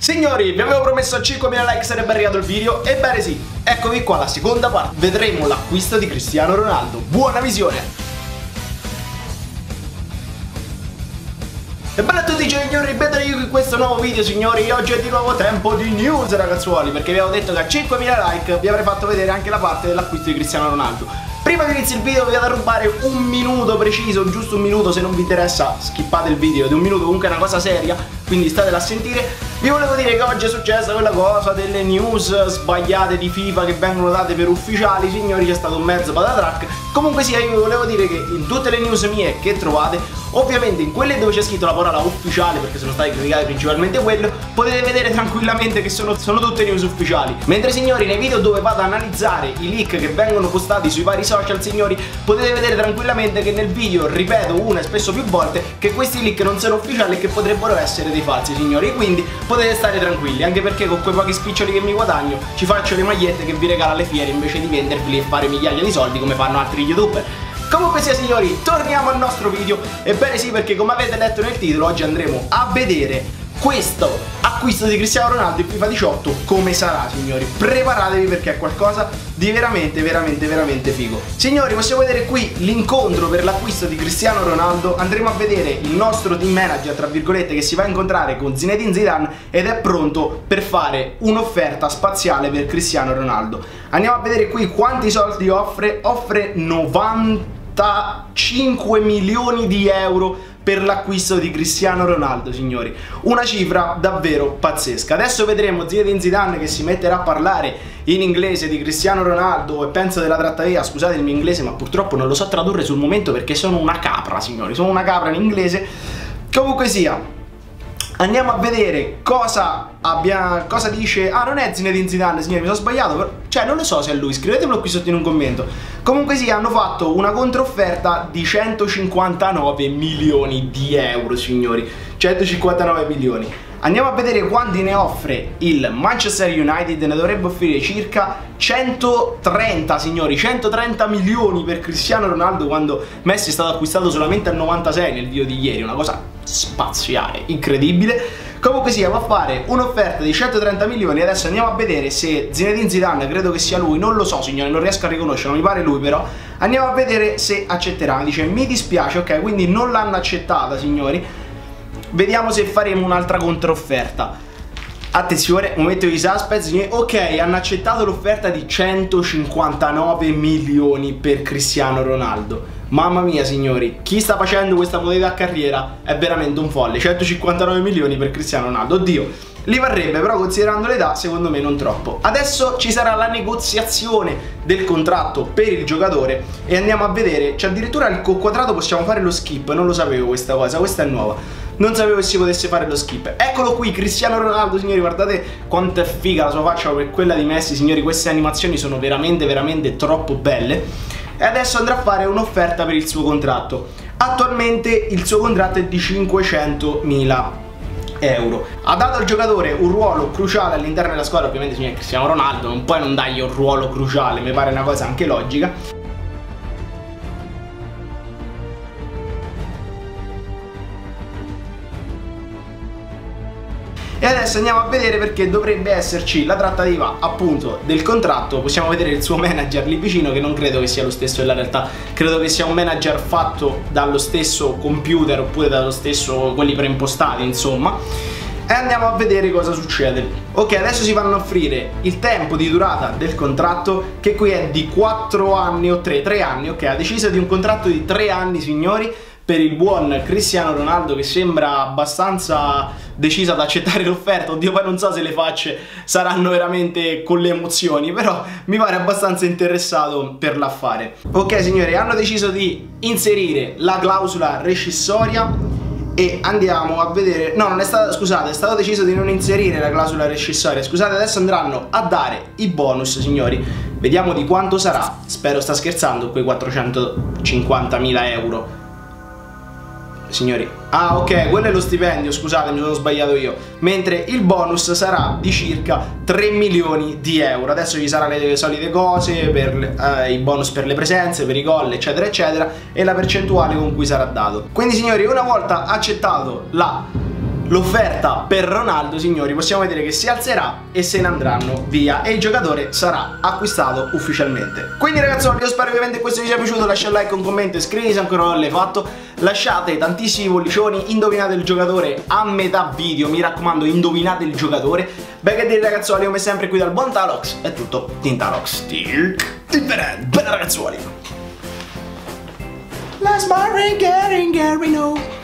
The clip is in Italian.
Signori, vi avevo promesso a 5.000 like sarebbe arrivato il video. Ebbene sì, eccovi qua la seconda parte. Vedremo l'acquisto di Cristiano Ronaldo. Buona visione! E bella a tutti signori, benvenuti in questo nuovo video signori. Oggi è di nuovo tempo di news ragazzuoli, perché vi avevo detto che a 5.000 like vi avrei fatto vedere anche la parte dell'acquisto di Cristiano Ronaldo. Prima di iniziare il video vi vado a rubare un minuto preciso, giusto un minuto, se non vi interessa skippate il video di un minuto, comunque è una cosa seria, quindi statela a sentire. Vi volevo dire che oggi è successa quella cosa delle news sbagliate di FIFA che vengono date per ufficiali, signori, c'è stato un mezzo patatrack. Comunque sia, io vi volevo dire che in tutte le news mie che trovate, ovviamente in quelle dove c'è scritto la parola ufficiale, perché sono state criticate principalmente quello, potete vedere tranquillamente che sono tutte news ufficiali. Mentre signori, nei video dove vado ad analizzare i leak che vengono postati sui vari social, signori, potete vedere tranquillamente che nel video ripeto una e spesso più volte che questi leak non sono ufficiali e che potrebbero essere dei falsi, signori, quindi potete stare tranquilli, anche perché con quei pochi spiccioli che mi guadagno ci faccio le magliette che vi regalo alle fiere invece di venderveli e fare migliaia di soldi come fanno altri youtuber. Comunque sia signori, torniamo al nostro video. Ebbene sì, perché come avete letto nel titolo, oggi andremo a vedere questo acquisto di Cristiano Ronaldo in FIFA 18 come sarà, signori. Preparatevi perché è qualcosa di veramente figo. Signori, possiamo vedere qui l'incontro per l'acquisto di Cristiano Ronaldo. Andremo a vedere il nostro team manager, tra virgolette, che si va a incontrare con Zinedine Zidane ed è pronto per fare un'offerta spaziale per Cristiano Ronaldo. Andiamo a vedere qui quanti soldi offre. Offre 95 milioni di euro per l'acquisto di Cristiano Ronaldo, signori. Una cifra davvero pazzesca. Adesso vedremo Zinedine Zidane che si metterà a parlare in inglese di Cristiano Ronaldo e penso della trattativa, scusate il mio inglese ma purtroppo non lo so tradurre sul momento perché sono una capra, signori, sono una capra in inglese. Comunque sia, andiamo a vedere cosa dice. Ah, non è Zinedine Zidane, signori, mi sono sbagliato. Cioè, non lo so se è lui, scrivetemelo qui sotto in un commento. Comunque sì, hanno fatto una controfferta di 159 milioni di euro, signori. 159 milioni. Andiamo a vedere quanti ne offre il Manchester United. Ne dovrebbe offrire circa 130, signori. 130 milioni per Cristiano Ronaldo, quando Messi è stato acquistato solamente al 96 nel video di ieri. Una cosa spaziale, incredibile. Comunque sia, va a fare un'offerta di 130 milioni. Adesso andiamo a vedere se Zinedine Zidane, credo che sia lui, non lo so signori, non riesco a riconoscere, non mi pare lui però. Andiamo a vedere se accetterà. Dice mi dispiace, ok, quindi non l'hanno accettata, signori. Vediamo se faremo un'altra controfferta. Attenzione, momento di suspense, signori. Ok, hanno accettato l'offerta di 159 milioni per Cristiano Ronaldo. Mamma mia signori, chi sta facendo questa modalità carriera è veramente un folle. 159 milioni per Cristiano Ronaldo, oddio, li varrebbe, però considerando l'età secondo me non troppo. Adesso ci sarà la negoziazione del contratto per il giocatore e andiamo a vedere, c'è addirittura il quadrato, possiamo fare lo skip, non lo sapevo questa cosa, questa è nuova. Non sapevo che si potesse fare lo skip. Eccolo qui, Cristiano Ronaldo, signori, guardate quanto è figa la sua faccia per quella di Messi, signori, queste animazioni sono veramente troppo belle. E adesso andrà a fare un'offerta per il suo contratto. Attualmente il suo contratto è di 500.000 euro. Ha dato al giocatore un ruolo cruciale all'interno della squadra, ovviamente signori, Cristiano Ronaldo, non puoi non dargli un ruolo cruciale, mi pare una cosa anche logica. E adesso andiamo a vedere perché dovrebbe esserci la trattativa appunto del contratto. Possiamo vedere il suo manager lì vicino, che non credo che sia lo stesso della realtà. Credo che sia un manager fatto dallo stesso computer oppure dallo stesso quelli preimpostati, insomma. E andiamo a vedere cosa succede. Ok, adesso si vanno a offrire il tempo di durata del contratto, che qui è di 4 anni o 3 anni. Ok, ha deciso di un contratto di 3 anni, signori, per il buon Cristiano Ronaldo, che sembra abbastanza decisa ad accettare l'offerta. Oddio, poi non so se le facce saranno veramente con le emozioni, però mi pare abbastanza interessato per l'affare. Ok signori, hanno deciso di inserire la clausola rescissoria e andiamo a vedere. No, non è stato, scusate, è stato deciso di non inserire la clausola rescissoria. Scusate, adesso andranno a dare i bonus, signori. Vediamo di quanto sarà. Spero sta scherzando, quei 450.000 euro. Signori, ah ok, quello è lo stipendio, scusate, mi sono sbagliato io. Mentre il bonus sarà di circa 3 milioni di euro. Adesso ci saranno le solite cose per i bonus per le presenze, per i gol, eccetera eccetera, e la percentuale con cui sarà dato. Quindi signori, una volta accettato l'offerta per Ronaldo, signori, possiamo vedere che si alzerà e se ne andranno via e il giocatore sarà acquistato ufficialmente. Quindi ragazzoli, io spero che ovviamente questo vi sia piaciuto, lasciate un like, un commento, iscrivetevi se ancora non l'avete fatto, lasciate tantissimi pollicioni, indovinate il giocatore a metà video, mi raccomando, indovinate il giocatore. Beh, che dire ragazzoli, come sempre qui dal buon Talox è tutto, Team Talox, bene ragazzuoli. Let's